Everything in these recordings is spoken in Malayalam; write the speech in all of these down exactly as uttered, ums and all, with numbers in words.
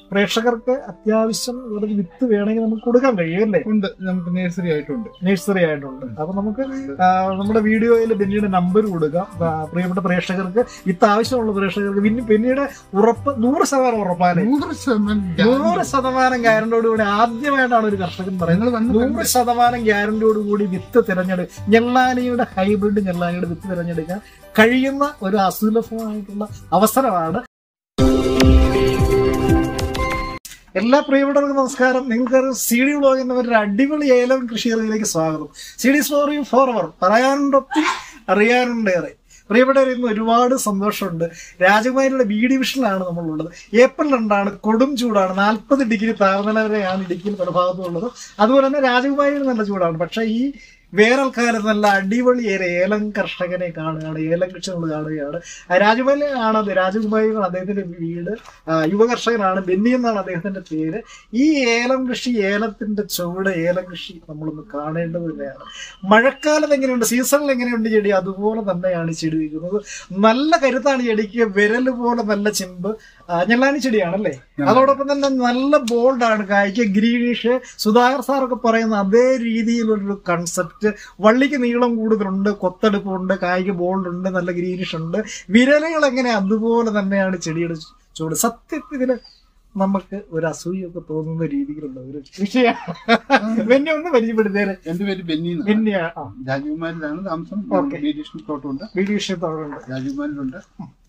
പ്രേക്ഷകർക്ക് അത്യാവശ്യം ഒരു വിത്ത് വേണമെങ്കിൽ നമുക്ക് കൊടുക്കാൻ കഴിയും അല്ലേ? ഉണ്ട്, നമുക്ക് നഴ്സറി ആയിട്ടുണ്ട്. നഴ്സറി ആയിട്ടുണ്ട്. അപ്പൊ നമുക്ക് നമ്മുടെ വീഡിയോയിൽ ബെന്നിയുടെ നമ്പർ കൊടുക്കാം. പ്രിയപ്പെട്ട പ്രേക്ഷകർക്ക്, വിത്ത് ആവശ്യമുള്ള പ്രേക്ഷകർക്ക് പിന്നീട് ഉറപ്പ് നൂറ് ശതമാനം ഉറപ്പാണ്. നൂറ് ശതമാനം ഗ്യാരണ്ടിയോടുകൂടി ആദ്യമായിട്ടാണ് ഒരു കർഷകൻ പറയുന്നത് നൂറ് ശതമാനം ഗ്യാരണ്ടിയോടുകൂടി വിത്ത് തിരഞ്ഞെടുക്കുക, ഞെള്ളാനിയുടെ ഹൈബ്രിഡ് ഞെള്ളാനിയുടെ വിത്ത് തിരഞ്ഞെടുക്കാൻ കഴിയുന്ന ഒരു അസുലഭമായിട്ടുള്ള അവസരമാണ്. എല്ലാ പ്രിയപ്പെട്ടവർക്കും നമസ്കാരം. നിങ്ങൾക്ക് സി ഡി വ്ലോഗ് എന്ന ഒരു അടിപൊളി ഏലം കൃഷി അറിവിലേക്ക് സ്വാഗതം. സി ഡി സ്റ്റോറിയും ഫോർവർ പറയാനുണ്ടൊത്തി അറിയാനുണ്ടേറെ. പ്രിയപ്പെട്ടവർ, ഇന്ന് ഒരുപാട് സന്തോഷമുണ്ട്. രാജകുമാരിയുടെ ബി ഡിവിഷനിലാണ് നമ്മളുള്ളത്. ഏപ്രിൽ രണ്ടാണ്, കൊടും ചൂടാണ്, നാൽപ്പത് ഡിഗ്രി താപനില വരെയാണ് ഇടുക്കിയിൽ പല ഭാഗത്തുള്ളത്. അതുപോലെ തന്നെ രാജകുമാരിയിൽ നല്ല ചൂടാണ്. പക്ഷെ ഈ വേനൽക്കാലത്ത് നല്ല അടിപൊളി ഏലം കർഷകനെ കാണുകയാണ്, ഏലം കൃഷി നമ്മൾ കാണുകയാണ്. രാജകുമാരി ആണ് രാജകുമാരിയാണ് അദ്ദേഹത്തിന്റെ വീട്. യുവ കർഷകനാണ്, ബെന്നി എന്നാണ് അദ്ദേഹത്തിന്റെ പേര്. ഈ ഏലം കൃഷി, ഏലത്തിന്റെ ചുവട് ഏലം കൃഷി നമ്മളൊന്ന് കാണേണ്ടത് തന്നെയാണ്. മഴക്കാലത്ത് എങ്ങനെയുണ്ട്, സീസണിൽ എങ്ങനെയുണ്ട് ചെടി, അതുപോലെ തന്നെയാണ് ചെടി വയ്ക്കുന്നത്. നല്ല കരുത്താണ് ചെടിക്ക്, വിരല് പോലെ നല്ല ചെമ്പ് ഞെള്ളാനി ചെടിയാണല്ലേ. അതോടൊപ്പം തന്നെ നല്ല ബോൾഡാണ്, കായ്ക്ക് ഗ്രീനിഷ്. സുധാകർ സാറൊക്കെ പറയുന്ന അതേ രീതിയിലുള്ളൊരു കൺസെപ്റ്റ്. വള്ളിക്ക് നീളം കൂടുതലുണ്ട്, കൊത്തെടുപ്പുണ്ട്, കായ്ക്ക് ബോൾഡ് ഉണ്ട്, നല്ല ഗ്രീനിഷ് ഉണ്ട്. വിരലുകൾ എങ്ങനെ അതുപോലെ തന്നെയാണ് ചെടിയുടെ ചൂട്. സത്യത്തിൽ നമുക്ക് ഒരു അസൂയൊക്കെ തോന്നുന്ന രീതിയിലുള്ള ഒരു വിഷയമാണ്. ബെന്നി ഒന്ന് പരിചയപ്പെടുത്തേരെ. എന്റെ പേര് ബെന്നി. ബെന്നിയാണ്, രാജകുമാരിലാണ് താമസം. തോട്ടമുണ്ട്, തോട്ടമുണ്ട് രാജകുമാരിലുണ്ട്.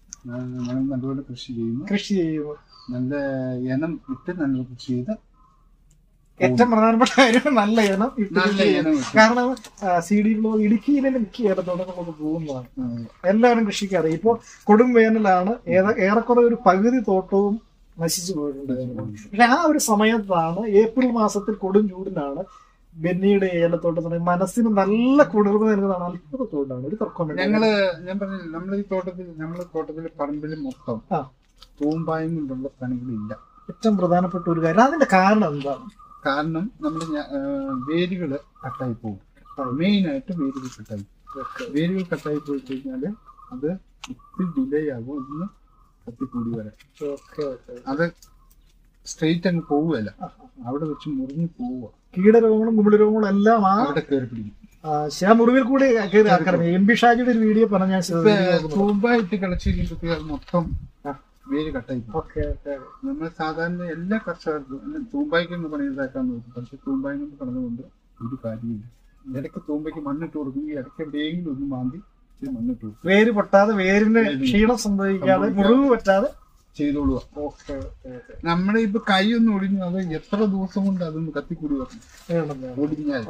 നല്ലപോലെ കൃഷി ചെയ്യുന്നു കൃഷി ചെയ്യുന്നു നല്ല ഇനം ഇട്ട് നല്ല കൃഷി ചെയ്ത് ഏറ്റവും പ്രധാനപ്പെട്ട കാര്യം നല്ല ഇനം ഇട്ട്. കാരണം സി ഡി വ്ലോഗ് ഇടുക്കിയിലെ മിക്ക ഏലത്തോടെ നമുക്ക് പോകുന്നതാണ്. എല്ലാവരും കൃഷിക്ക് അറിയാം. ഇപ്പൊ കൊടും വേനലാണ്, ഏറെക്കുറെ ഒരു പകുതി തോട്ടവും നശിച്ചു പോയിട്ടുണ്ട്. പക്ഷെ ആ ഒരു സമയത്താണ്, ഏപ്രിൽ മാസത്തിൽ കൊടും ചൂടിലാണ് ബെന്നിയുടെ ഏലത്തോട്ടത്തിന് മനസ്സിന് നല്ല കുളിർമ നൽകുന്നതാണ്. അത്ഭുതത്തോടാണ്, ഒരു തർക്കം. ഞങ്ങള് ഞാൻ പറഞ്ഞില്ല, നമ്മൾ ഈ തോട്ടത്തിൽ നമ്മളെ തോട്ടത്തില് പറമ്പിൽ മൊത്തം തൂമ്പായും കൊണ്ടുള്ള പണികളില്ല. ഏറ്റവും പ്രധാനപ്പെട്ട ഒരു കാര്യം, അതിന്റെ കാരണം എന്താണ്? കാരണം നമ്മൾ വേരുകള് കട്ടായി പോകും. മെയിൻ ആയിട്ട് വേരുകൾ കട്ടായി വേരുകൾ കട്ടായി പോയി കഴിഞ്ഞാല് അത് ഒത്തിരി ഡിലേ ആകും, ഒന്ന് കത്തിക്കൂടി വരാൻ. അത് സ്ട്രെയിറ്റ് അങ്ങ് പോവുകയല്ല, അവിടെ വെച്ച് മുറിഞ്ഞു പോവുക. കീടരോഗങ്ങളും കുമിളരോഗങ്ങളും എല്ലാം അവിടെ കയറി പിടിക്കും. മുറിവിൽ കൂടി എം പി ഷാജിയുടെ ഒരു വീഡിയോ പറഞ്ഞാൽ തൂമ്പായിട്ട് കളച്ച് മൊത്തം വേര് കട്ടായി. നമ്മൾ സാധാരണ എല്ലാ കർഷകർക്കും തൂമ്പായിക്കൊന്ന് പണിയെടുത്താക്കാൻ നോക്കും. പക്ഷെ തൂമ്പായി കൊണ്ട് കടന്നുകൊണ്ട് ഒരു കാര്യമില്ല. ഇടയ്ക്ക് തൂമ്പയ്ക്ക് മണ്ണിട്ട് കൊടുക്കും, ഈ ഇടയ്ക്ക് എവിടെയെങ്കിലും ഒന്ന് മാന്തി മണ്ണിട്ട് കൊടുക്കും. വേര് പൊട്ടാതെ, വേരിന് ക്ഷീണം സംഭവിക്കാതെ, മുറിവ് പറ്റാതെ ചെയ്തോളുക. നമ്മുടെ ഇപ്പൊ കൈ ഒന്ന് ഒടിഞ്ഞു, അത് എത്ര ദിവസം കൊണ്ട് അതൊന്ന് കത്തിക്കൂടി വരണം. ഒടിഞ്ഞാൽ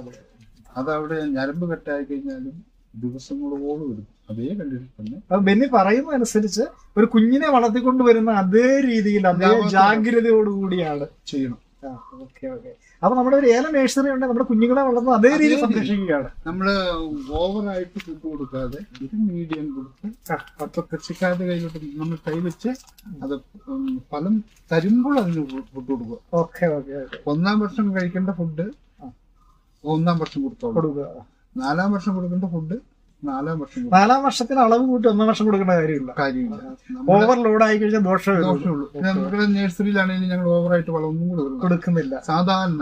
അതവിടെ ഞരമ്പ് കെട്ടായി കഴിഞ്ഞാലും ദിവസങ്ങളോളം എടുക്കും. അതേ കണ്ടിട്ട് തന്നെ ബെന്നി പറയുന്ന അനുസരിച്ച് ഒരു കുഞ്ഞിനെ വളർത്തിക്കൊണ്ട് വരുന്ന അതേ രീതിയിൽ അതേ ജാഗ്രതയോടുകൂടിയാണ് ചെയ്യണം. ഓക്കെ ഓക്കെ അപ്പൊ നമ്മുടെ ഒരു ഏലം നഴ്സറി ഉണ്ട്, നമ്മുടെ കുഞ്ഞുങ്ങളെ വളർന്ന് അതേ രീതിയിൽ സംരക്ഷിക്കുകയാണ്. നമ്മള് ഓവറായിട്ട് ഫുഡ് കൊടുക്കാതെ ഒരു മീഡിയം കൊടുത്ത് അപ്പൊ കൃഷിക്കാരുടെ കയ്യിലോട്ട് നമ്മൾ കൈവച്ച് അത് ഫലം തരുമ്പോൾ അതിന് ഫുഡ് കൊടുക്കുക. ഓക്കെ ഓക്കെ ഒന്നാം വർഷം കഴിക്കേണ്ട ഫുഡ് ഒന്നാം വർഷം കൊടുക്കുക, നാലാം വർഷം കൊടുക്കേണ്ട ഫുഡ് നാലാം വർഷം. നാലാം വർഷത്തിന് അളവ് കൂട്ടി ഒന്നാം വർഷം കൊടുക്കേണ്ട കാര്യമില്ല. കാര്യമില്ല ഓവർലോഡ് ആയി കഴിഞ്ഞാൽ ദോഷമേ ദോഷമുള്ളൂ. നമ്മുടെ നഴ്സറിയിലാണെങ്കിലും ഞങ്ങൾ ഓവറായിട്ട് വളമൊന്നും കൂടെ കൊടുക്കുന്നില്ല. സാധാരണ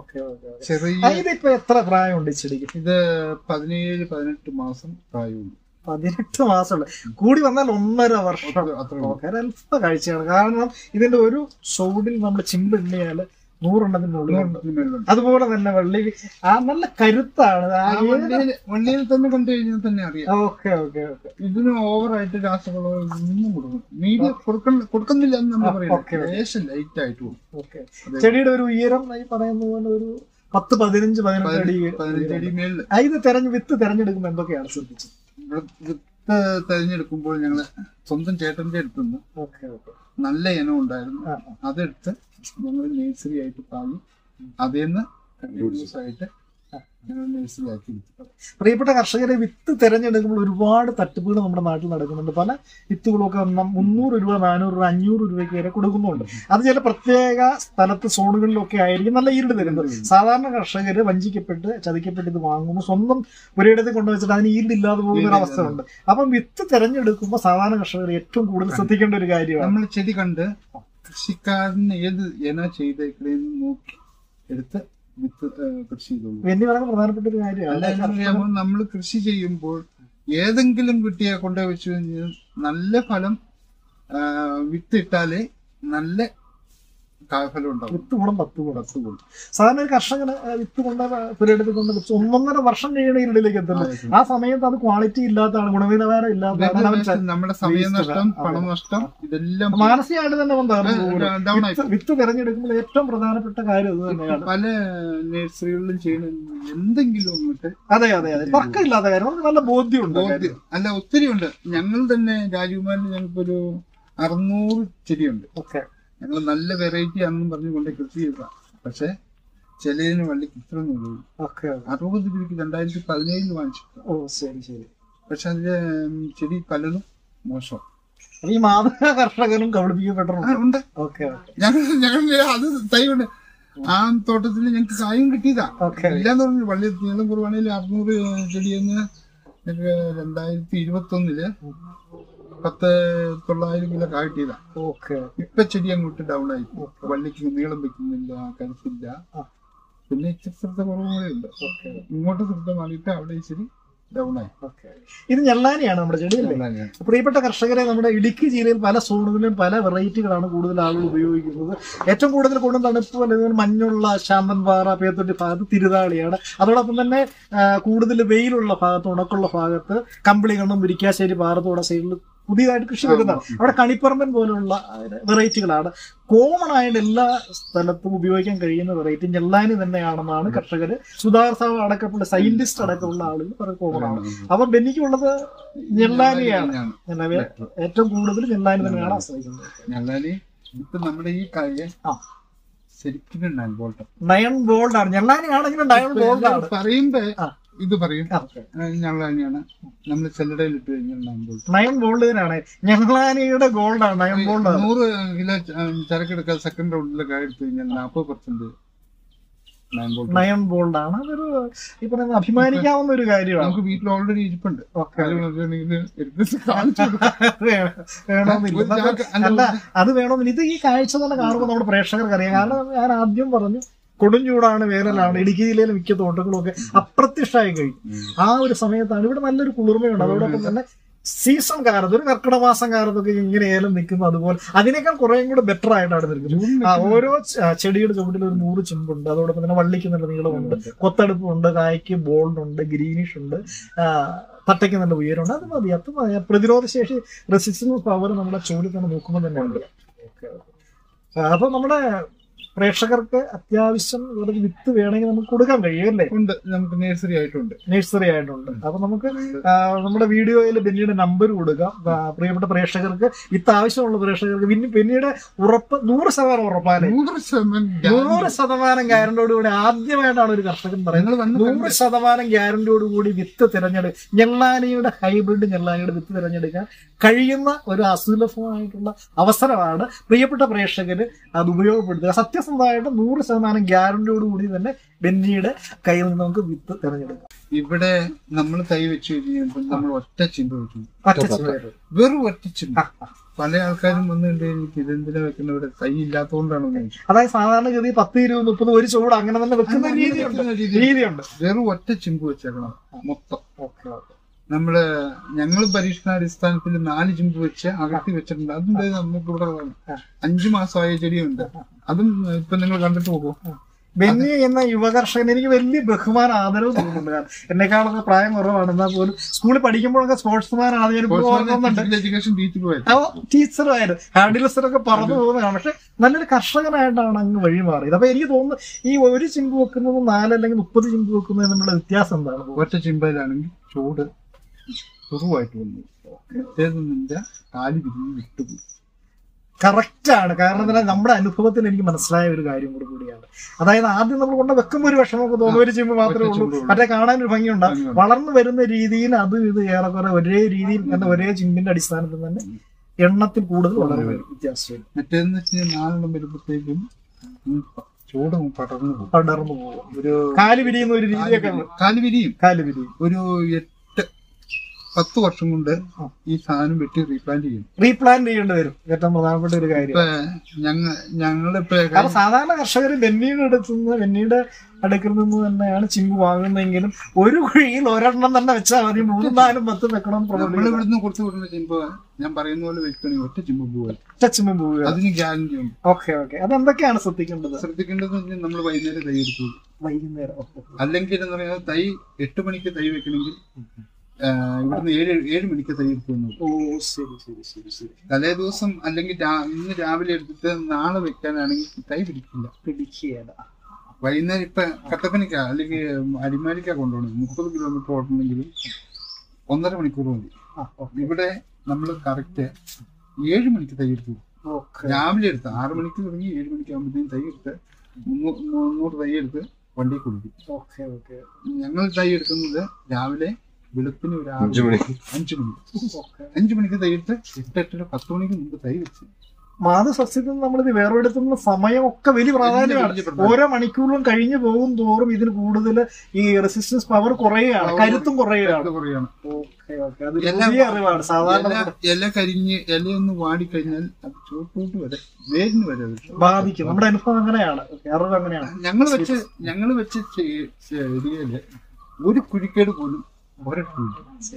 ചെറിയ ഇതിപ്പോ എത്ര പ്രായമുണ്ട് ചെടിക്ക്? ഇത് പതിനേഴ് പതിനെട്ട് മാസം പ്രായമുണ്ട്. പതിനെട്ട് മാസമുള്ള കൂടി വന്നാൽ ഒന്നര വർഷം അല്പ കാഴ്ചയാണ്. കാരണം ഇതിന്റെ ഒരു ചുവടിൽ നമ്മൾ ചിമ്പെണ്ണിയാല് നൂറെണ്ണത്തിനുള്ളിൽ. അതുപോലെ തന്നെ വെള്ളി ആ നല്ല കരുത്താണ്, വള്ളിയിൽ തന്നെ കണ്ടു കഴിഞ്ഞാൽ തന്നെ അറിയാം. ഓക്കെ ഓക്കെ ഓക്കെ ഇതിന് ഓവറായിട്ട് രാസവളോ ഒന്നും കൊടുക്കും മീഡിയ കൊടുക്കുന്നില്ല എന്ന് നമ്മൾ പറയാം. ലൈറ്റ് ആയിട്ട് കൊടുക്കും. ചെടിയുടെ ഒരു ഉയരം ഈ പറയുന്ന പോലെ ഒരു പത്ത് പതിനഞ്ച് പതിനെട്ട് അടി പതിനഞ്ച് അടി മേളിൽ. ഇത് തെരഞ്ഞ് വിത്ത് തെരഞ്ഞെടുക്കുമ്പോൾ എന്തൊക്കെയാണ് ശ്രദ്ധിച്ചത്? വിത്ത് തെരഞ്ഞെടുക്കുമ്പോൾ ഞങ്ങള് സ്വന്തം ചേട്ടന്റെ അടുത്തുനിന്ന് നല്ല ഇനം ഉണ്ടായിരുന്നു, അതെടുത്ത് ഞങ്ങൾ നഴ്സറി ആയിട്ട് പാകി അതേന്ന് കണ്ടിന്യൂസ് ആയിട്ട് ഞങ്ങൾ നഴ്സറി ആക്കി. പ്രിയപ്പെട്ട കർഷകരെ, വിത്ത് തെരഞ്ഞെടുക്കുമ്പോൾ ഒരുപാട് തട്ടിപ്പുകൾ നമ്മുടെ നാട്ടിൽ നടക്കുന്നുണ്ട്. പല വിത്തുകളൊക്കെ മുന്നൂറ് രൂപ നാനൂറ് രൂപ അഞ്ഞൂറ് രൂപയ്ക്ക് വരെ കൊടുക്കുന്നുണ്ട്. അത് ചില പ്രത്യേക സ്ഥലത്ത് സോണുകളിലൊക്കെ ആയിരിക്കും നല്ല ഈൽഡ് തരുന്നത്. സാധാരണ കർഷകര് വഞ്ചിക്കപ്പെട്ട് ചതിക്കപ്പെട്ട് ഇത് വാങ്ങുന്നു, സ്വന്തം ഒരിടത്ത് കൊണ്ടുവച്ചിട്ട് അതിന് ഈൽഡ് ഇല്ലാതെ പോകുന്ന ഒരു അവസ്ഥ ഉണ്ട്. അപ്പം വിത്ത് തെരഞ്ഞെടുക്കുമ്പോൾ സാധാരണ കർഷകർ ഏറ്റവും കൂടുതൽ ശ്രദ്ധിക്കേണ്ട ഒരു കാര്യമാണ്, നമ്മൾ ചെടി കണ്ട് കൃഷിക്കാരന് ഏത് ഇന ചെയ്തേക്കണേന്ന് നോക്കി എടുത്ത് വിത്ത് കൃഷി ചെയ്തോളൂ. ബെന്നി വളരെ പ്രധാനപ്പെട്ട ഒരു കാര്യമാണ്. നമ്മൾ കൃഷി ചെയ്യുമ്പോൾ ഏതെങ്കിലും കുട്ടിയെ കൊണ്ടു വെച്ച് കഴിഞ്ഞാൽ നല്ല ഫലം വിത്ത് ഇട്ടാലേ നല്ല കായ്ഫലം ഉണ്ടാവും. വിത്ത് ഗുണം പത്ത് ഗുണം പത്ത് ഗുണം സാധാരണ ഒരു കർഷകന് വിത്ത് കൊണ്ട് പുരയിടത്തിൽ കൊണ്ട് വെച്ച് ഒന്നൊന്നര വർഷം കഴിയണ ഈരടിലേക്ക് എത്തുന്നത്. ആ സമയത്ത് അത് ക്വാളിറ്റി ഇല്ലാത്തതാണ്, ഗുണനിലവാരം ഇല്ലാത്തതാണ്. നമ്മുടെ സമയനഷ്ടം, പണനഷ്ടം, ഇതെല്ലാം മാനസികമായിട്ട് തന്നെ വന്നതാണ്. വിത്ത് തിരഞ്ഞെടുക്കുമ്പോൾ ഏറ്റവും പ്രധാനപ്പെട്ട കാര്യം ഇത് തന്നെയാണ്. പല നഴ്സറികളിലും ചെയ്യുന്ന എന്തെങ്കിലും ഒന്നിട്ട് അതെ അതെ അതെ തർക്കമില്ലാത്ത കാര്യം, നമുക്ക് നല്ല ബോധ്യമുണ്ട്. അല്ല, ഒത്തിരി ഉണ്ട്. ഞങ്ങൾ തന്നെ രാജകുമാരിൽ ഞങ്ങൾക്കൊരു അറുന്നൂറ് ചെടിയുണ്ട്. ഓക്കെ, ഞങ്ങൾ നല്ല വെറൈറ്റി ആണെന്ന് പറഞ്ഞു കൊണ്ട് കൃഷി ചെയ്ത, പക്ഷെ ചിലതിന് വള്ളിക്ക് ഇത്ര ഉള്ളൂ. അറുപത് രൂപയ്ക്ക് രണ്ടായിരത്തി പതിനേഴിൽ വാങ്ങിച്ചു. ഓ ശരി ശരി. പക്ഷെ അതിന്റെ ചെടി പലതും മോശം. ഈ മാതൃക കർഷകനും കബളിപ്പിക്കപ്പെട്ടിട്ടുണ്ട്. ഞങ്ങൾ ഞങ്ങൾ അത് തൈ കൊണ്ട് ആ തോട്ടത്തിൽ ഞങ്ങൾക്ക് കായും കിട്ടിയതാ. ഇല്ലാന്ന് പറഞ്ഞു വള്ളി നീളം കുറവാണെങ്കിൽ അറുന്നൂറ് ചെടിയെന്ന് രണ്ടായിരത്തി ഇരുപത്തി ഒന്നില് പത്ത് തൊള്ളായിരം കിലോ കാട്ടിയതാ. ഇപ്പൊ ചെടി അങ്ങോട്ട് ഡൗൺ ആയി, വള്ളിക്ക് നീളം വെക്കുന്നില്ല, കരുത്തില്ല. പിന്നെ ഇച്ചിരി ശ്രദ്ധ കുറവും കൂടെ ഉണ്ട്. ഇങ്ങോട്ട് ശ്രദ്ധ മാറിയിട്ട് അവിടെ ഇച്ചിരി ഡൗൺ ആയി. ഇത് ഞെള്ളാനിയാണ് നമ്മുടെ ചെടി. പ്രിയപ്പെട്ട കർഷകരെ, നമ്മുടെ ഇടുക്കി ജില്ലയിൽ പല സോണുകളിലും പല വെറൈറ്റികളാണ് കൂടുതൽ ആളുകൾ ഉപയോഗിക്കുന്നത്. ഏറ്റവും കൂടുതൽ കൊണ്ടും തണുപ്പ് അല്ലെങ്കിൽ മഞ്ഞുള്ള ശാന്തൻപാറ, പേത്തൊട്ടി ഭാഗത്ത് തിരുതാളിയാണ്. അതോടൊപ്പം തന്നെ കൂടുതൽ വെയിലുള്ള ഭാഗത്ത്, ഉണക്കുള്ള ഭാഗത്ത് കമ്പിളികണ്ണം, മുരിക്കാശ്ശേരി, പാറത്തോട സൈഡിൽ പുതിയതായിട്ട് കൃഷി വരുന്നതാണ്. അവിടെ കണിപ്പറമ്പൻ പോലുള്ള വെറൈറ്റികളാണ്. കോമൺ ആയിട്ട് എല്ലാ സ്ഥലത്തും ഉപയോഗിക്കാൻ കഴിയുന്ന വെറൈറ്റി ഞെള്ളാനി തന്നെയാണെന്നാണ് കർഷകര്, സുധാകർ അടക്കമുള്ള സയന്റിസ്റ്റ് അടക്കമുള്ള ആളുകൾ പറയുന്നത് കോമൺ ആണ്. അപ്പൊ ബെന്നിക്കുള്ളത് ഞെള്ളാനിയാണ്. ഏറ്റവും കൂടുതൽ ഞെള്ളാനി തന്നെയാണ് ആശ്രയിക്കുന്നത്. ഞെള്ളാനി ഇപ്പൊ നമ്മുടെ ഈ കാര്യം ശരിക്കും നയൻ ബോൾട്ട് നയൻ ബോൾഡ് ആണ്. ഞെള്ളാനി ആണെങ്കിലും നയൻ ബോൾഡ് ആണ് പറയുമ്പോ ഇത് പറയും ഞങ്ങളാനിയാണ്. നമ്മൾ ചെല്ലടയിൽ ഇട്ട് കഴിഞ്ഞാൽ നയൻ ബോൾഡിനാണ്. ഞങ്ങളാനിയുടെ ഗോൾഡാണ് നയൻ ബോൾഡ്. നൂറ് കിലോ ചരക്കെടുക്കാൻ സെക്കൻഡ് റൗണ്ടിലൊക്കെ എടുത്തു കഴിഞ്ഞാൽ നാൽപ്പത് പെർസെന്റ് നയൻ ബോൾഡ് ആണ്. അതൊരു ഈ പറയുന്ന അഭിമാനിക്കാവുന്ന ഒരു കാര്യമാണ്. നമുക്ക് വീട്ടിൽ ഓൾറെഡി ഇരിപ്പുണ്ട്. അല്ല, അത് വേണമെന്നില്ല. ഇത് ഈ കാഴ്ച തന്നെ കാണുമ്പോൾ നമ്മുടെ പ്രേക്ഷകർക്ക് അറിയാം. കാരണം ഞാൻ ആദ്യം പറഞ്ഞു, കൊടും ചൂടാണ്, വേനലാണ്. ഇടുക്കി ജില്ലയിലെ മിക്ക തോട്ടങ്ങളും ഒക്കെ അപ്രത്യക്ഷമായി കഴിഞ്ഞു. ആ ഒരു സമയത്താണ് ഇവിടെ നല്ലൊരു കുളിർമയുണ്ട്. അതോടൊപ്പം തന്നെ സീസൺ കാലത്ത്, ഒരു കർക്കിടക മാസം കാലത്തൊക്കെ ഇങ്ങനെ ഏലം നിൽക്കുന്നു. അതുപോലെ അതിനേക്കാൾ കുറേയും കൂടെ ബെറ്റർ ആയിട്ടാണ് നിൽക്കുന്നത്. ഓരോ ചെടിയുടെ ചുവട്ടിൽ ഒരു നൂറ് ചിമ്പുണ്ട്. അതോടൊപ്പം തന്നെ വള്ളിക്ക് നല്ല നീളമുണ്ട്, കൊത്തടുപ്പുണ്ട്, കായ്ക്ക് ബോൾഡ് ഉണ്ട്, ഗ്രീനിഷ് ഉണ്ട്, തട്ടയ്ക്ക് നല്ല ഉയരമുണ്ട്. അത് മതി, അത് മതി. പ്രതിരോധ ശേഷി, റെസിസ്റ്റൻസ് പവർ നമ്മുടെ ചുവടിൽ തന്നെ നോക്കുമ്പോൾ തന്നെ ഉണ്ട്. അപ്പൊ നമ്മുടെ പ്രേക്ഷകർക്ക് അത്യാവശ്യം വിത്ത് വേണമെങ്കിൽ നമുക്ക് കൊടുക്കാൻ കഴിയും അല്ലേ? ഉണ്ട്, നമുക്ക് നഴ്സറി ആയിട്ടുണ്ട്. നഴ്സറി ആയിട്ടുണ്ട്. അപ്പൊ നമുക്ക് നമ്മുടെ വീഡിയോയിൽ ബെന്നിയുടെ നമ്പർ കൊടുക്കാം. പ്രിയപ്പെട്ട പ്രേക്ഷകർക്ക്, വിത്ത് ആവശ്യമുള്ള പ്രേക്ഷകർക്ക് പിന്നീട് ഉറപ്പ് നൂറ് ശതമാനം ഉറപ്പാണ്. നൂറ് ശതമാനം ഗ്യാരണ്ടിയോട് കൂടി ആദ്യമായിട്ടാണ് ഒരു കർഷകൻ പറയുന്നത് നൂറ് ശതമാനം ഗ്യാരണ്ടിയോട് കൂടി വിത്ത് തിരഞ്ഞെടുക്കുക, ഞെള്ളാനിയുടെ ഹൈബ്രിഡ് ഞെള്ളാനിയുടെ വിത്ത് തിരഞ്ഞെടുക്കാൻ കഴിയുന്ന ഒരു അസുലഭമായിട്ടുള്ള അവസരമാണ്. പ്രിയപ്പെട്ട പ്രേക്ഷകര് അത് ഉപയോഗപ്പെടുത്തുക. സത്യസന്ധമായിട്ട് നൂറ് ശതമാനം ഗ്യാരണ്ടിയോട് കൂടി തന്നെ ബെന്നിയുടെ കയ്യിൽ നിന്ന് നമുക്ക് വിത്ത് തിരഞ്ഞെടുക്കാം. ഇവിടെ നമ്മൾ തൈ വെച്ച് കഴിഞ്ഞപ്പോൾ നമ്മൾ ഒറ്റ ചിമ്പ് വെച്ചു, വെറും ഒറ്റ ചിമ്പ്. പല ആൾക്കാരും വന്നിട്ട് എനിക്ക് ഇതെന്തിനാ വെക്കുന്ന, ഇവിടെ തൈ ഇല്ലാത്തതുകൊണ്ടാണ്. അതായത് സാധാരണഗതി പത്ത് ഇരുപത് മുപ്പത് ഒരു ചൂട് അങ്ങനെ തന്നെ വെക്കുന്ന രീതിയുണ്ട്. വെറും ഒറ്റ ചിമ്പ് വെച്ചേക്കണം മൊത്തം. നമ്മള് ഞങ്ങൾ പരീക്ഷണാടിസ്ഥാനത്തിൽ നാല് ചിമ്പ് വെച്ച് അകത്തി വെച്ചിട്ടുണ്ട്. അതിന്റെ നമുക്ക് ഇവിടെ അഞ്ചു മാസമായ ചെടിയുണ്ട്. അതും ഇപ്പൊ നിങ്ങൾ കണ്ടിട്ട് പോകും. ബെന്നി എന്ന യുവകർഷകൻ എനിക്ക് വലിയ ബഹുമാനം, ആദരവ് തോന്നുന്നുണ്ട്. കാരണം എന്നെക്കാളൊക്കെ പ്രായം കുറവാണ്. എന്നാൽ പോലും സ്കൂളിൽ പഠിക്കുമ്പോഴൊക്കെ സ്പോർട്സ്മാനാണ്. ടീച്ചറുമായിരുന്നു, ഹാൻഡിലസറൊക്കെ പറഞ്ഞു പോകുന്നതാണ്. പക്ഷെ നല്ലൊരു കർഷകനായിട്ടാണ് അങ്ങ് വഴി മാറിയത്. അപ്പൊ എനിക്ക് തോന്നുന്നു ഈ ഒരു ചിമ്പ് വെക്കുന്നത് നാലല്ലെങ്കിൽ മുപ്പത് ചിമ്പ് വെക്കുന്നത് തമ്മിലുള്ള വ്യത്യാസം എന്താണ്? ഒറ്റ ചിമ്പയിലാണെങ്കിൽ ചൂട് കുറവായിട്ട് വന്നു, കാലി പിരിഞ്ഞ് വിട്ടുപോയി. കറക്റ്റാണ്. കാരണം എന്താ, നമ്മുടെ അനുഭവത്തിൽ എനിക്ക് മനസ്സിലായ ഒരു കാര്യം കൂടി കൂടിയാണ്. അതായത് ആദ്യം നമ്മൾ കൊണ്ട് വെക്കുമ്പോൾ ഒരു വിഷമമൊക്കെ തോന്നുന്ന ഒരു ചിമ്പ് മാത്രമേ ഉള്ളൂ, മറ്റേ കാണാനൊരു ഭംഗിയുണ്ടാകും. വളർന്നു വരുന്ന രീതിയിൽ അത് ഇത് ഏറെക്കുറെ ഒരേ രീതിയിൽ തന്നെ ഒരേ ചിമ്പിന്റെ അടിസ്ഥാനത്തിൽ തന്നെ എണ്ണത്തിൽ കൂടുതൽ വളരെ വ്യത്യാസം. മറ്റേന്ന് വെച്ചാൽ നാലെണ്ണം വരുമ്പോഴത്തേക്കും ചൂട് പടർന്നു പോകും പടർന്നു പോകും ഒരു കാല് വിരിയുന്ന ഒരു രീതിയൊക്കെ. കാല് വിരിയും കാല് വിരിയും ഒരു എട്ട് പത്ത് വർഷം കൊണ്ട് ഈ സാധനം വെട്ടി റീപ്ലാന്റ് ചെയ്യും. റീപ്ലാന്റ് ചെയ്യേണ്ടി വരും, ഏറ്റവും പ്രധാനപ്പെട്ട ഒരു കാര്യം. ഇപ്പൊ ഞങ്ങ ഞങ്ങളിപ്പോ കാരണം സാധാരണ കർഷകർ വെന്നിയുടെ അടുത്തുനിന്ന് വെന്നിയുടെ അടുക്കിൽ നിന്ന് തന്നെയാണ് ചിമ്പ് വാങ്ങുന്നതെങ്കിലും ഒരു കുഴിയിൽ ഒരെണ്ണം തന്നെ വെച്ചാൽ മതി, മൂന്നും നാലും പത്തും വെക്കണം. നമ്മൾ ഇവിടുന്ന് കൊടുത്തു വിടുന്ന ചിമ്പ് ഞാൻ പറയുന്ന പോലെ വെക്കണെങ്കിൽ ഒറ്റ ചിമ്പ് പോവുക, ഒറ്റ ചിമ്പ് പോവുക, അതിന് ഗ്യാരണ്ടി ഉണ്ട്. Okay okay. അതെന്തൊക്കെയാണ് ശ്രദ്ധിക്കേണ്ടത്? ശ്രദ്ധിക്കേണ്ടത് നമ്മൾ വൈകുന്നേരം തൈ എടുത്തു, വൈകുന്നേരം. അല്ലെങ്കിൽ എന്ന് പറയുന്നത് തൈ എട്ട് മണിക്ക് തൈ വെക്കണമെങ്കിൽ ഇവിടുന്ന് ഏഴ് ഏഴ് മണിക്ക് തൈ എടുക്കുന്നു. ഓ ശരി ശരി ശരി ശരി. തലേ ദിവസം അല്ലെങ്കിൽ ഇന്ന് രാവിലെ എടുത്തിട്ട് നാളെ വെക്കാനാണെങ്കിൽ തൈ പിടിക്കില്ല, പിടിക്കുകയില്ല. വൈകുന്നേരം ഇപ്പൊ കട്ടപ്പനയ്ക്ക അല്ലെങ്കിൽ അടിമാലിക്ക കൊണ്ടുപോകണം, മുപ്പത് കിലോമീറ്റർ ഓടണമെങ്കിലും ഒന്നര മണിക്കൂർ മതി. ഇവിടെ നമ്മൾ കറക്റ്റ് ഏഴ് മണിക്ക് തൈ എടുത്തു, രാവിലെ എടുത്ത് ആറ് മണിക്ക് തുടങ്ങി ഏഴ് മണിക്ക് ആകുമ്പോഴത്തേക്കും തൈ എടുത്ത് മുന്നൂറ് തൈ എടുത്ത് വണ്ടി കൊടുക്കും. ഞങ്ങൾ തൈ എടുക്കുന്നത് രാവിലെ വെളുപ്പിന് ഒരു അഞ്ചു മണിക്ക് അഞ്ചു മണിക്ക് അഞ്ചു മണിക്ക് തൈ എടുത്ത് എട്ട് എട്ടര പത്ത് മണിക്ക് മുമ്പ് തൈ വെച്ച് മാതൃസസ്യത്തിൽ നമ്മളിത് വേർപെടുത്തുന്ന സമയമൊക്കെ വലിയ പ്രാധാന്യമാണ്. ഓരോ മണിക്കൂറിലും കഴിഞ്ഞു പോകും തോറും ഇതിന് കൂടുതൽ ഈ റെസിസ്റ്റൻസ് പവർ കുറയുകയാണ്, കരുത്തും കുറയുകയാണ്. അറിവാണ്. സാധാരണ ഇല കരിഞ്ഞ് ഇലയൊന്ന് വാടിക്കഴിഞ്ഞാൽ അത് ചോട്ടോട്ട് വരെ വേരിന് വരെ ബാധിക്കും. നമ്മുടെ അനുഭവം അങ്ങനെയാണ്, അറിവ് അങ്ങനെയാണ്. ഞങ്ങൾ വെച്ച് ഞങ്ങൾ വെച്ച് ചെടിയില് ഒരു കുഴിക്കേട് പോലും ഒരിട്ടില്ല.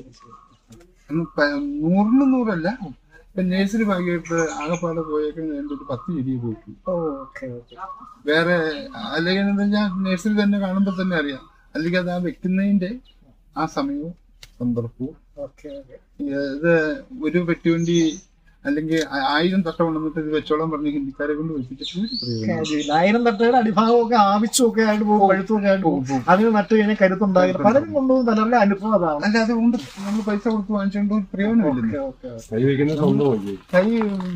നൂറിന് നൂറല്ല, ഇപ്പൊ നേഴ്സറി ഭാഗ്യമായിട്ട് ആകെപ്പാടെ പോയേക്കുന്ന എൻ്റെ ഒരു പത്ത് ചെടിയെ പോയിട്ടു. വേറെ അല്ലെങ്കിൽ എന്താ വെച്ചാൽ നേഴ്സറി തന്നെ കാണുമ്പോൾ തന്നെ അറിയാം, അല്ലെങ്കിൽ അത് ആ വെക്കുന്നതിന്റെ ആ സമയവും സന്ദർഭവും. ഇത് ഒരു പെട്ടിവണ്ടി അല്ലെങ്കിൽ ആയിരം തട്ട കൊണ്ടുവന്നിട്ട് ഇത് വെച്ചോളം പറഞ്ഞ് ഹിന്ദിക്കാരെ കൊണ്ട് വെച്ചിട്ട് ആയിരം തട്ടയുടെ അടിഭാഗമൊക്കെ ആവശ്യമൊക്കെ ആയിട്ട് പോകും, പഴുത്തൊക്കെ ആയിട്ട് പോകും. അതിന് നട്ട് കഴിഞ്ഞാൽ കരുത്തുണ്ടാകില്ല. പലരും കൊണ്ടുപോകും, പലരുടെ അനുഭവം അതാണ്. അല്ല അതുകൊണ്ട് നമ്മൾ പൈസ കൊടുത്ത് വാങ്ങിച്ചുകൊണ്ട് പ്രയോജനമില്ല. കൈ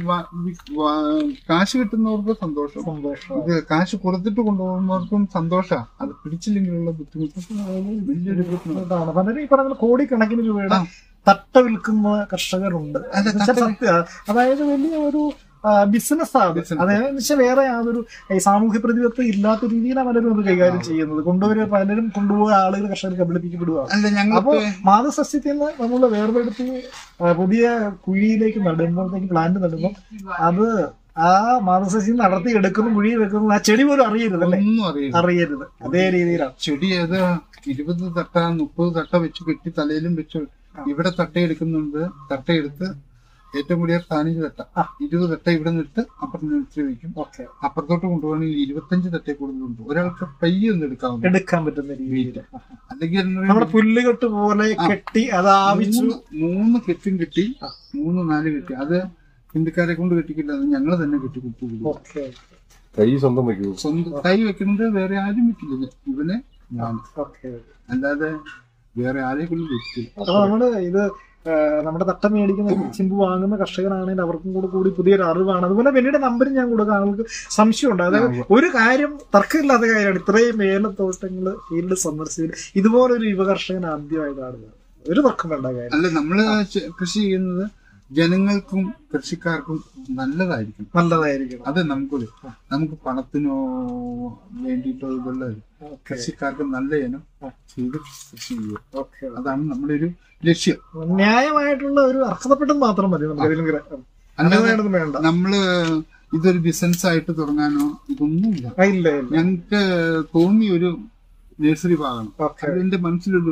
കാശ് കിട്ടുന്നവർക്ക് സന്തോഷം, ഇത് കാശ് കൊടുത്തിട്ട് കൊണ്ടുപോകുന്നവർക്കും സന്തോഷമാണ്. അത് പിടിച്ചില്ലെങ്കിലുള്ള ബുദ്ധിമുട്ട് വലിയൊരു ബുദ്ധിമുട്ടാണ്. പലരും ഈ പറഞ്ഞ കോടിക്കണക്കിന് രൂപയുടെ തട്ട വിൽക്കുന്ന കർഷകരുണ്ട്. സത്യ അതായത് വലിയ ഒരു ബിസിനസ്സാണ്. അതായത് വെച്ചാൽ വേറെ യാതൊരു സാമൂഹ്യ പ്രതിബദ്ധത ഇല്ലാത്ത രീതിയിലാണ് പലരും അത് കൈകാര്യം ചെയ്യുന്നത്. കൊണ്ടുവരുക പലരും കൊണ്ടുപോയ ആളുകൾ കർഷകർ കബളിപ്പിക്കപ്പെടുകയാണ്. അപ്പൊ മാതൃസസ്യത്തിൽ നിന്ന് നമ്മൾ വേർപെടുത്തി പുതിയ കുഴിയിലേക്ക് നടുമ്പോഴത്തേക്ക് പ്ലാന്റ് നടുമ്പോൾ അത് ആ മാതൃസസ്യം നടത്തി എടുക്കുന്ന കുഴി വെക്കുന്ന ആ ചെടി പോലും അറിയരുത്, അല്ലേ? അറിയരുത്. അതേ രീതിയിലാണ് ചെടി. അത് ഇരുപത് തട്ട മുപ്പത് തട്ട വെച്ച് കെട്ടി തലയിലും വെച്ച് ഇവിടെ തട്ടയെടുക്കുന്നുണ്ട്. തട്ടയെടുത്ത് ഏറ്റവും കൂടിയ പതിനഞ്ച് തട്ട ഇരുപത് തട്ട ഇവിടെ നിന്നിട്ട് അപ്പുറത്ത് നിർത്തി വയ്ക്കും. അപ്പുറത്തോട്ട് കൊണ്ടുപോകണമെങ്കിൽ ഇരുപത്തഞ്ച് തട്ടയെ കൂടുതലുണ്ട്. ഒരാൾക്ക് പയ്യെ ഒന്ന് എടുക്കാൻ എടുക്കാൻ പറ്റുന്ന രീതിയിൽ. അല്ലെങ്കിൽ പുല്ലുകെട്ട് പോലെ കെട്ടി അത് മൂന്ന് കെട്ടും കെട്ടി മൂന്ന് നാല് കെട്ടി അത് ഹിന്ദിക്കാരെ കൊണ്ട് കെട്ടിക്കില്ല, അത് ഞങ്ങൾ തന്നെ കെട്ടി കൊടുത്തു. തൈ സ്വന്തം വെക്കൂ. സ്വന്തം തൈ വെക്കുന്നത് വേറെ ആരും വെക്കില്ല, ഇവനെ ഞാൻ. അല്ലാതെ വേറെ ആരെങ്കിലും വെക്കില്ല. അപ്പൊ നമ്മള് ഇത് നമ്മുടെ തട്ട മേടിക്കുന്ന ചിമ്പ് വാങ്ങുന്ന കർഷകരാണെങ്കിൽ അവർക്കും കൂടെ കൂടി പുതിയൊരു അറിവാണ്. അതുപോലെ പിന്നീട് നമ്പരും ഞാൻ കൊടുക്കാം, ആൾക്ക് സംശയമുണ്ട്. അതായത് ഒരു കാര്യം തർക്കമില്ലാത്ത കാര്യമാണ്, ഇത്രയും ഏലത്തോട്ടങ്ങള് ഫീൽഡ് സന്ദർശിച്ചത് ഇതുപോലൊരു യുവ കർഷകൻ ആദ്യമായിട്ടാണ്. ഒരു തർക്കം വേണ്ട കാര്യം അല്ല. നമ്മള് കൃഷി ചെയ്യുന്നത് ജനങ്ങൾക്കും കൃഷിക്കാർക്കും നല്ലതായിരിക്കും നല്ലതായിരിക്കും അത് നമുക്കൊരു നമുക്ക് പണത്തിനോ വേണ്ടിയിട്ടോ ഇതുള്ള കൃഷിക്കാർക്ക് നല്ല ഇനം ചെയ്ത് കൃഷി ചെയ്യുക, അതാണ് നമ്മുടെ ഒരു ലക്ഷ്യം. ന്യായമായിട്ടുള്ള ഒരു അർഹതപ്പെട്ടത് മാത്രം മതി നമുക്ക്. വേണ്ട നമ്മള് ഇതൊരു ബിസിനസ് ആയിട്ട് തുടങ്ങാനോ ഇതൊന്നുമില്ല. ഇല്ല. ഞങ്ങക്ക് തോന്നിയ ഒരു നഴ്സറി ഭാഗമാണ്. എന്റെ മനസ്സിലൊരു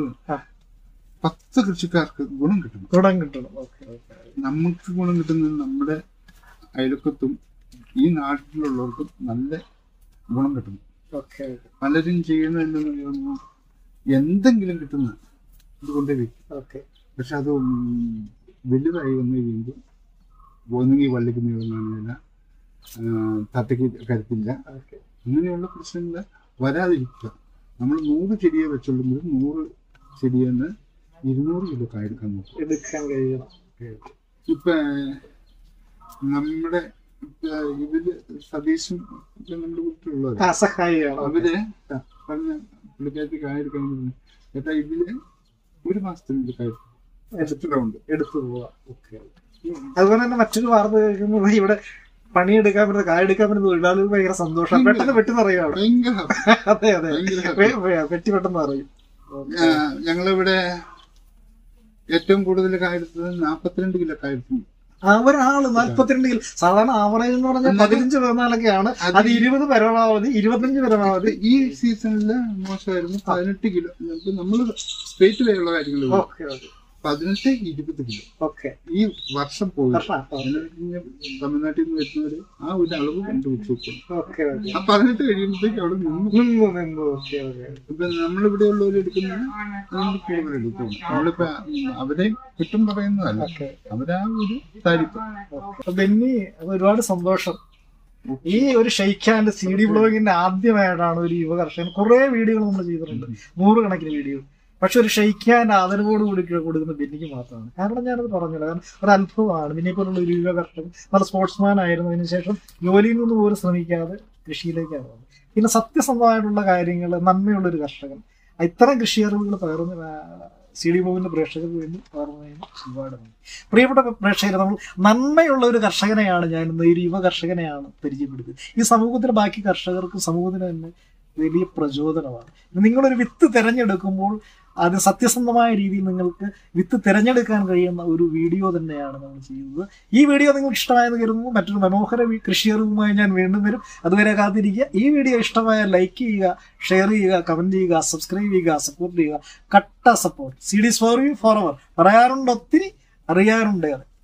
പത്ത് കൃഷിക്കാർക്ക് ഗുണം കിട്ടണം ഗുണം കിട്ടണം നമുക്ക് ഗുണം കിട്ടുന്നത് നമ്മുടെ അയൽക്കത്തും ഈ നാട്ടിലുള്ളവർക്കും നല്ല ഗുണം കിട്ടണം. പലരും ചെയ്യുന്നത് എന്തെന്ന് എന്തെങ്കിലും കിട്ടുന്ന ഇതുകൊണ്ട് വെക്കും. പക്ഷെ അത് വലുതായി വന്നു കഴിയുമ്പോൾ ഒന്നുകിൽ വള്ളിക്ക് നീളം കാണില്ല, തട്ടയ്ക്ക് കരുത്തില്ല, അങ്ങനെയുള്ള പ്രശ്നങ്ങൾ വരാതിരിക്കുക. നമ്മൾ നൂറ് ചെടിയെ വെച്ചുള്ളെങ്കിൽ നൂറ് ചെടിയെന്ന് ഇരുന്നൂറ് കിലോ കായെടുക്കാൻ നോക്കും എടുക്കാൻ കഴിയണം. ഇപ്പൊ നമ്മുടെ ഇതില് സതീശും നമ്മുടെ വീട്ടിലുള്ളത് അവര് പറഞ്ഞ പുള്ളിക്കാരത്തി കായെടുക്കാൻ ചേട്ടാ ഇതില് ഒരു മാസത്തിനുള്ളിൽ കായെടുത്തിട്ടുണ്ട് എടുത്തു പോവാ. അതുപോലെ തന്നെ മറ്റൊരു വാർത്ത കേൾക്കുന്നത് ഇവിടെ പണിയെടുക്കാൻ പറ്റുന്ന കായെടുക്കാൻ പറ്റുന്ന തൊഴിലാളികൾ ഭയങ്കര സന്തോഷം, പെട്ടെന്ന് പെട്ടെന്ന് അറിയാം. അതെ അതെ പെട്ടി പെട്ടെന്ന് അറിയും. ഞങ്ങളിവിടെ ഏറ്റവും കൂടുതൽ കായെടുത്തത് നാപ്പത്തിരണ്ട് കിലോ കായെടുത്തു. ഒരാള് നാല്പത്തിരണ്ട് കിലോ. സാധാരണ ആവറേജ് എന്ന് പറഞ്ഞാൽ പതിനഞ്ച് പതിനാലൊക്കെയാണ്, അത് ഇരുപത് പരമാവധി ഇരുപത്തഞ്ച് പരമാവധി. ഈ സീസണില് മോശമായിരുന്നു പതിനെട്ട് കിലോ. നമ്മള് സ്ട്രേറ്റ് വേയുള്ള കാര്യങ്ങൾ പതിനെട്ട് ഇരുപത് കിലോ. ഓക്കെ. ഈ വർഷം പോയി തമിഴ്നാട്ടിൽ നിന്ന് വരുന്നവര് ആ ഒരു അളവ് കണ്ടുപിടിച്ചു നോക്കും. ആ പതിനെട്ട് കഴിയുമ്പോഴത്തേക്ക് അവിടെ നിന്നു. ഇപ്പൊ നമ്മളിവിടെ ഉള്ളവർ എടുക്കുന്നത് അതിന് കൂടുതൽ എടുക്കും. നമ്മളിപ്പോ അവരെ കുറ്റം പറയുന്നതല്ല, അവരാ ഒരു താരിഫ്. ബെന്നി, അത് ഒരുപാട് സന്തോഷം. ഈ ഒരു ഷെയ്ക്ക് ഹാൻഡ് സി ഡി ബ്ലോഗിന്റെ ആദ്യമായിട്ടാണ് ഒരു യുവ കർഷകൻ. കുറെ വീഡിയോകൾ നമ്മൾ ചെയ്തിട്ടുണ്ട്, നൂറുകണക്കിന് വീഡിയോ. പക്ഷെ ഒരു ഷെയ്ക്ക് ഹാൻഡ് ആദരവോട് കൂടി കൊടുക്കുന്ന ബെന്നിക്ക് മാത്രമാണ്. കാരണം ഞാനത് പറഞ്ഞില്ല, കാരണം ഒരു അത്ഭുതമാണ്. ബെന്നിയെ പോലുള്ള ഒരു യുവ കർഷകൻ, നല്ല സ്പോർട്സ്മാൻ ആയിരുന്നതിന് ശേഷം ജോലിയിൽ നിന്ന് പോലും ശ്രമിക്കാതെ കൃഷിയിലേക്കാണ് വന്നത്. പിന്നെ സത്യസന്ധമായിട്ടുള്ള കാര്യങ്ങൾ, നന്മയുള്ള ഒരു കർഷകൻ. ഇത്തരം കൃഷി അറിവുകൾ പകർന്ന് സി ഡി ബ്ലോഗിന്റെ പ്രേക്ഷകർക്ക് വേണ്ടി പകർന്നതിന് ഒരുപാട് നന്ദി. പ്രിയപ്പെട്ട പ്രേക്ഷകരെ, നമ്മൾ നന്മയുള്ള ഒരു കർഷകനെയാണ് ഞാൻ ഇന്ന്, ഒരു യുവ കർഷകനെയാണ് പരിചയപ്പെടുത്തിയത്. ഈ സമൂഹത്തിലെ ബാക്കി കർഷകർക്കും സമൂഹത്തിന് തന്നെ വലിയ പ്രചോദനമാണ്. നിങ്ങളൊരു വിത്ത് തിരഞ്ഞെടുക്കുമ്പോൾ അത് സത്യസന്ധമായ രീതിയിൽ നിങ്ങൾക്ക് വിത്ത് തിരഞ്ഞെടുക്കാൻ കഴിയുന്ന ഒരു വീഡിയോ തന്നെയാണ് നമ്മൾ ചെയ്യുന്നത്. ഈ വീഡിയോ നിങ്ങൾക്ക് ഇഷ്ടമായെന്ന് കരുതുന്നു. മറ്റൊരു മനോഹര കൃഷി അറിവുമായി ഞാൻ വീണ്ടും വരും. അതുവരെ കാത്തിരിക്കുക. ഈ വീഡിയോ ഇഷ്ടമായാൽ ലൈക്ക് ചെയ്യുക, ഷെയർ ചെയ്യുക, കമന്റ് ചെയ്യുക, സബ്സ്ക്രൈബ് ചെയ്യുക, സപ്പോർട്ട് ചെയ്യുക. കട്ട support. C D for you forever. പറയാറുണ്ട് ഒത്തിരി, അറിയാറുണ്ട്.